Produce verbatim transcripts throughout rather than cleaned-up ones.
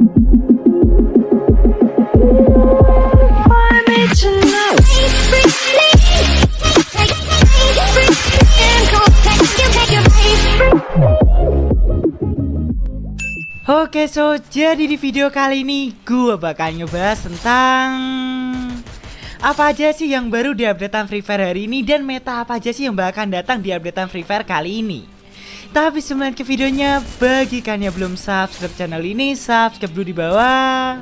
Oke, so jadi di video kali ini gue bakal ngebahas tentang apa aja sih yang baru di updatean Free Fire hari ini dan meta apa aja sih yang bakal datang di updatean Free Fire kali ini. Tapi sebelum ke videonya, bagi kalian yang belum subscribe channel ini, subscribe dulu di bawah.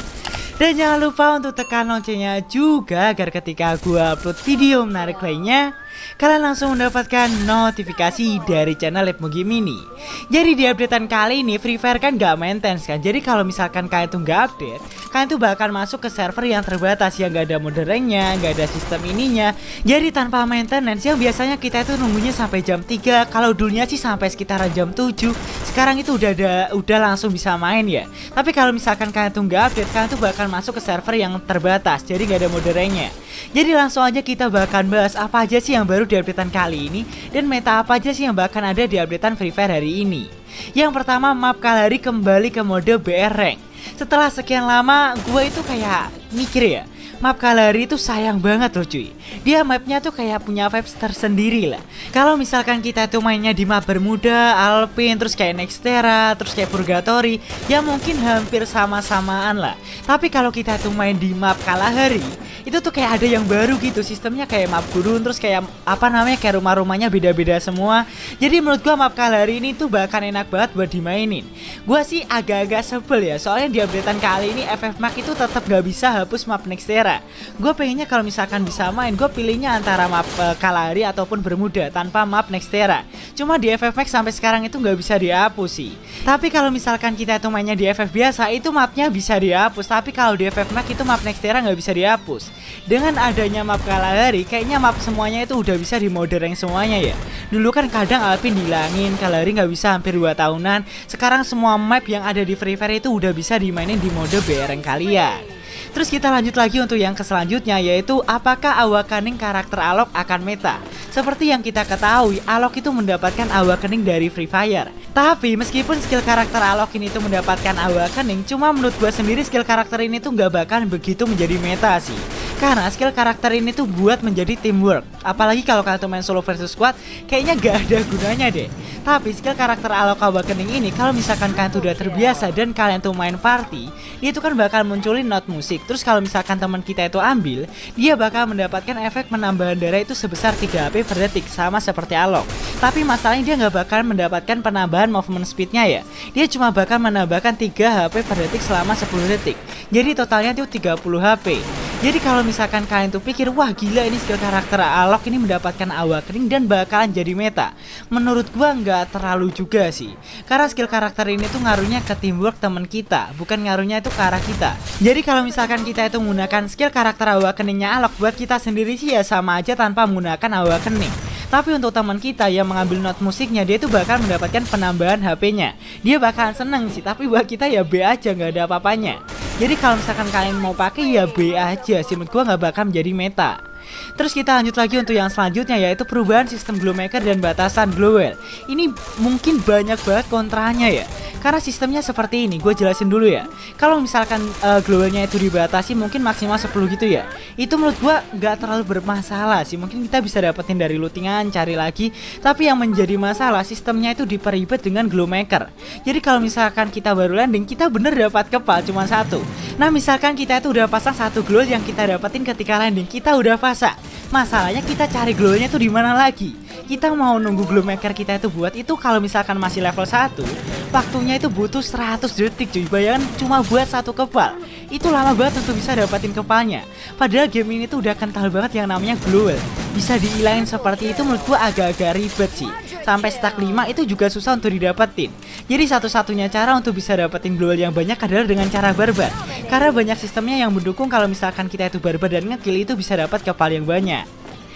Dan jangan lupa untuk tekan loncengnya juga agar ketika gue upload video menarik lainnya, kalian langsung mendapatkan notifikasi dari channel Lepmo Game ini. Jadi di updatean kali ini Free Fire kan gak maintenance kan. Jadi kalau misalkan kalian tuh gak update, kalian tuh bakal masuk ke server yang terbatas, yang gak ada mode ranknya, gak ada sistem ininya. Jadi tanpa maintenance yang biasanya kita itu nunggunya sampai jam tiga. Kalau dulunya sih sampai sekitaran jam tujuh. Sekarang itu udah ada, udah langsung bisa main ya. Tapi kalau misalkan kalian tuh gak update, kalian tuh bakal masuk ke server yang terbatas, jadi gak ada mode ranknya. Jadi langsung aja kita bakal bahas apa aja sih yang baru di updatean kali ini dan meta apa aja sih yang bakal ada di updatean Free Fire hari ini. Yang pertama, map Kalahari kembali ke mode B R rank. Setelah sekian lama gue itu kayak mikir ya, map Kalahari itu sayang banget loh cuy. Dia mapnya tuh kayak punya vibes tersendiri lah. Kalau misalkan kita tuh mainnya di map Bermuda, Alpine, terus kayak Nextera, terus kayak Purgatory, ya mungkin hampir sama-samaan lah. Tapi kalau kita tuh main di map Kalahari, itu tuh kayak ada yang baru gitu. Sistemnya kayak map gurun, terus kayak apa namanya, kayak rumah-rumahnya beda-beda semua. Jadi menurut gua map Kalahari ini tuh bahkan enak banget buat dimainin. Gua sih agak-agak sebel ya, soalnya di updatean kali ini F F Max itu tetap gak bisa hapus map Nextera. Gue pengennya kalau misalkan bisa main, gue pilihnya antara map uh, Kalahari ataupun Bermuda tanpa map Nextera. Cuma di F F Max sampai sekarang itu nggak bisa dihapus sih. Tapi kalau misalkan kita tuh mainnya di F F biasa, itu mapnya bisa dihapus. Tapi kalau di F F Max itu map Nextera nggak bisa dihapus. Dengan adanya map Kalahari, kayaknya map semuanya itu udah bisa di mode rank semuanya ya. Dulu kan kadang Alpine dihilangin, Kalahari nggak bisa hampir dua tahunan. Sekarang semua map yang ada di Free Fire itu udah bisa dimainin di mode B R rank kalian. Terus kita lanjut lagi untuk yang ke selanjutnya, yaitu apakah awakening karakter Alok akan meta. Seperti yang kita ketahui, Alok itu mendapatkan awakening dari Free Fire. Tapi meskipun skill karakter Alok ini tuh mendapatkan awakening, cuma menurut gue sendiri skill karakter ini tuh gak bakal begitu menjadi meta sih. Karena skill karakter ini tuh buat menjadi teamwork. Apalagi kalau kalian tuh main solo versus squad, kayaknya gak ada gunanya deh. Tapi skill karakter Alok Awakening ini kalau misalkan kalian tuh udah terbiasa dan kalian tuh main party, dia itu kan bakal munculin note musik. Terus kalau misalkan teman kita itu ambil, dia bakal mendapatkan efek penambahan darah itu sebesar tiga H P per detik, sama seperti Alok. Tapi masalahnya dia nggak bakal mendapatkan penambahan movement speednya ya. Dia cuma bakal menambahkan tiga H P per detik selama sepuluh detik. Jadi totalnya itu tiga puluh H P. Jadi kalau misalkan kalian tuh pikir, wah gila ini skill karakter Alok ini mendapatkan awakening dan bakalan jadi meta, menurut gua nggak terlalu juga sih. Karena skill karakter ini tuh ngaruhnya ke teamwork teman kita, bukan ngaruhnya itu ke arah kita. Jadi kalau misalkan kita itu menggunakan skill karakter awakeningnya Alok, buat kita sendiri sih ya sama aja tanpa menggunakan awakening. Tapi untuk teman kita yang mengambil note musiknya, dia itu bakal mendapatkan penambahan H P-nya. Dia bakalan seneng sih, tapi buat kita ya B aja, nggak ada apa-apanya. Jadi kalau misalkan kalian mau pakai ya B aja sih, menurut gua nggak bakal menjadi meta. Terus kita lanjut lagi untuk yang selanjutnya, yaitu perubahan sistem Glowmaker dan batasan Glowwell. Ini mungkin banyak banget kontranya ya, karena sistemnya seperti ini. Gue jelasin dulu ya. Kalau misalkan uh, Glowwellnya itu dibatasi mungkin maksimal sepuluh gitu ya, itu menurut gue nggak terlalu bermasalah sih. Mungkin kita bisa dapetin dari lootingan, cari lagi. Tapi yang menjadi masalah, sistemnya itu diperibet dengan Glowmaker. Jadi kalau misalkan kita baru landing, kita bener dapat kepal cuma satu. Nah misalkan kita itu udah pasang satu glow yang kita dapetin ketika landing, kita udah pasang. Masalahnya kita cari glownya tuh di mana lagi? Kita mau nunggu Glowmaker kita itu buat itu, kalau misalkan masih level satu, waktunya itu butuh seratus detik cuy. Bayangin cuma buat satu kepal. Itu lama banget untuk bisa dapatin kepalnya. Padahal game ini tuh udah kental banget yang namanya Glowwell. Bisa dihilangin seperti itu menurut gua agak-agak ribet sih. Sampai stack lima itu juga susah untuk didapetin. Jadi satu-satunya cara untuk bisa dapetin Glowwell yang banyak adalah dengan cara barbar. Karena banyak sistemnya yang mendukung kalau misalkan kita itu barbar dan ngekill itu bisa dapat kepal yang banyak.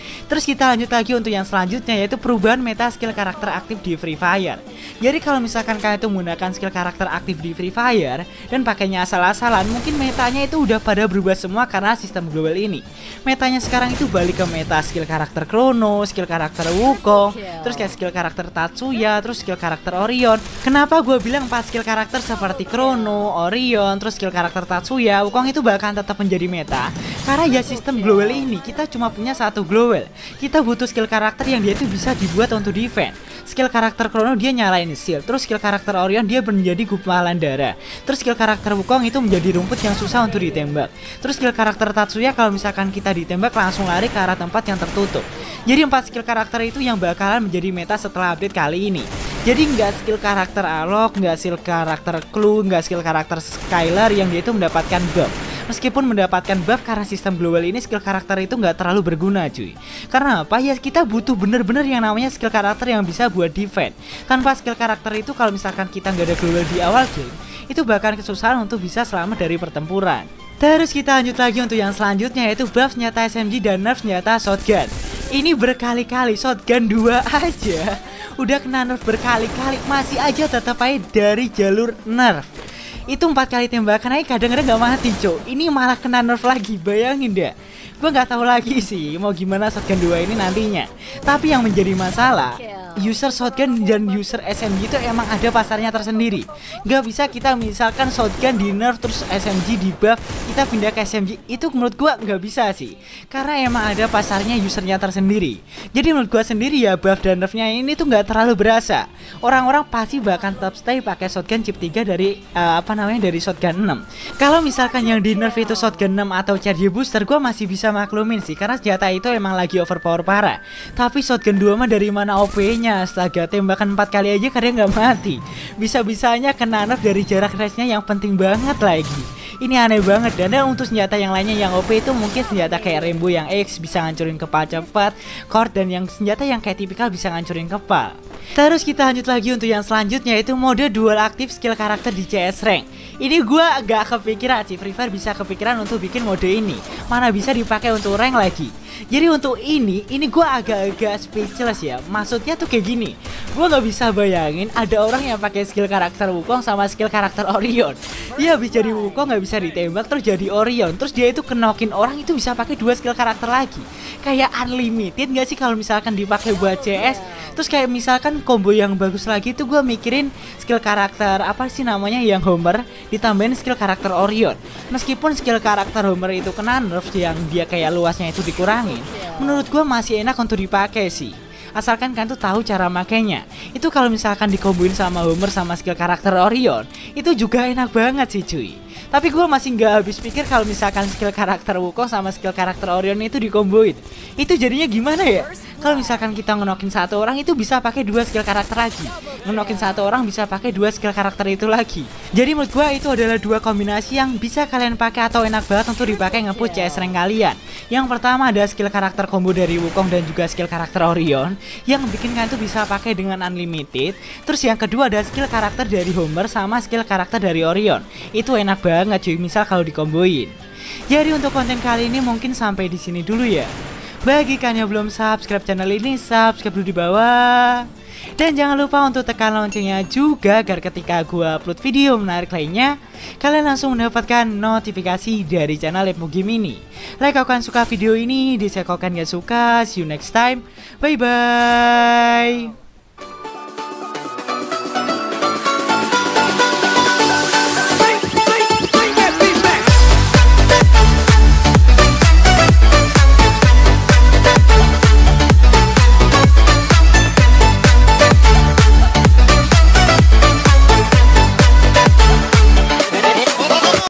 Terus kita lanjut lagi untuk yang selanjutnya, yaitu perubahan meta skill karakter aktif di Free Fire. Jadi kalau misalkan kalian itu menggunakan skill karakter aktif di Free Fire dan pakainya asal-asalan, mungkin metanya itu udah pada berubah semua karena sistem global ini. Metanya sekarang itu balik ke meta skill karakter Chrono, skill karakter Wukong, terus kayak skill karakter Tatsuya, terus skill karakter Orion. Kenapa gue bilang empat skill karakter seperti Chrono, Orion, terus skill karakter Tatsuya, Wukong itu bahkan tetap menjadi meta? Karena ya sistem global ini kita cuma punya satu global. Kita butuh skill karakter yang dia itu bisa dibuat untuk defense. Skill karakter Chrono dia nyalain shield, terus skill karakter Orion dia menjadi gumpalan darah, terus skill karakter Wukong itu menjadi rumput yang susah untuk ditembak, terus skill karakter Tatsuya kalau misalkan kita ditembak langsung lari ke arah tempat yang tertutup. Jadi empat skill karakter itu yang bakalan menjadi meta setelah update kali ini. Jadi nggak skill karakter Alok, nggak skill karakter Clue, nggak skill karakter Skylar yang dia itu mendapatkan buff. Meskipun mendapatkan buff karena sistem global ini, skill karakter itu nggak terlalu berguna cuy. Karena apa? Ya kita butuh bener-bener yang namanya skill karakter yang bisa buat defense. Tanpa skill karakter itu kalau misalkan kita nggak ada global di awal game, itu bahkan kesusahan untuk bisa selamat dari pertempuran. Terus kita lanjut lagi untuk yang selanjutnya, yaitu buff senjata S M G dan nerf senjata shotgun. Ini berkali-kali shotgun dua aja udah kena nerf berkali-kali, masih aja tetap aja dari jalur nerf. Itu empat kali tembakan aja kadang-kadang gak mati cok. Ini malah kena nerf lagi, bayangin deh. Gue gak tahu lagi sih mau gimana shotgun dua ini nantinya. Tapi yang menjadi masalah, user shotgun dan user S M G itu emang ada pasarnya tersendiri. Gak bisa kita misalkan shotgun di nerf terus S M G di buff kita pindah ke S M G. Itu menurut gue gak bisa sih, karena emang ada pasarnya usernya tersendiri. Jadi menurut gue sendiri ya buff dan nerfnya ini tuh gak terlalu berasa. Orang-orang pasti bahkan tetap stay pakai shotgun chip tiga dari uh, apa namanya dari shotgun enam. Kalau misalkan yang di nerf itu shotgun enam atau charge booster, gue masih bisa maklumin sih karena senjata itu emang lagi overpower parah. Tapi shotgun dua mah dari mana O P-nya? Astaga, tembakan empat kali aja kadang nggak mati. Bisa-bisanya kena nerf dari jarak range-nya yang penting banget lagi. Ini aneh banget. Dan untuk senjata yang lainnya yang O P itu mungkin senjata kayak Rainbow yang X bisa ngancurin kepala cepat, Cord, dan yang senjata yang kayak tipikal bisa ngancurin kepala. Terus kita lanjut lagi untuk yang selanjutnya, yaitu mode dual aktif skill karakter di C S rank. Ini gue agak kepikiran sih, Free Fire bisa kepikiran untuk bikin mode ini, mana bisa dipakai untuk rank lagi. Jadi untuk ini, ini gue agak-agak speechless ya. Maksudnya tuh kayak gini, gue nggak bisa bayangin ada orang yang pakai skill karakter Wukong sama skill karakter Orion. Dia bisa jadi Wukong nggak bisa ditembak, terus jadi Orion, terus dia itu kenokin orang itu bisa pakai dua skill karakter lagi. Kayak unlimited nggak sih kalau misalkan dipakai buat C S? Terus kayak misalkan combo yang bagus lagi itu gue mikirin skill karakter apa sih namanya yang Homer ditambahin skill karakter Orion. Meskipun skill karakter Homer itu kena nerf yang dia kayak luasnya itu dikurangin, menurut gue masih enak untuk dipakai sih. Asalkan kan tuh tahu cara makainya. Itu kalau misalkan dikomboin sama Homer sama skill karakter Orion, itu juga enak banget sih cuy. Tapi gue masih nggak habis pikir kalau misalkan skill karakter Wukong sama skill karakter Orion itu dikomboin, itu jadinya gimana ya? Kalau misalkan kita ngenokin satu orang itu bisa pakai dua skill karakter lagi, ngenokin satu orang bisa pakai dua skill karakter itu lagi. Jadi menurut gue itu adalah dua kombinasi yang bisa kalian pakai atau enak banget untuk dipakai nge-push C S rank kalian. Yang pertama ada skill karakter combo dari Wukong dan juga skill karakter Orion yang bikin kalian tuh bisa pakai dengan unlimited. Terus yang kedua ada skill karakter dari Homer sama skill karakter dari Orion. Itu enak banget cuy, misal kalau dikomboin. Jadi untuk konten kali ini mungkin sampai di sini dulu ya. Bagi kalian yang belum subscribe channel ini, subscribe dulu di bawah. Dan jangan lupa untuk tekan loncengnya juga agar ketika gua upload video menarik lainnya, kalian langsung mendapatkan notifikasi dari channel Lepmo Game ini. Like kalau kalian suka video ini, dislike kalau kalian gak suka. See you next time. Bye bye.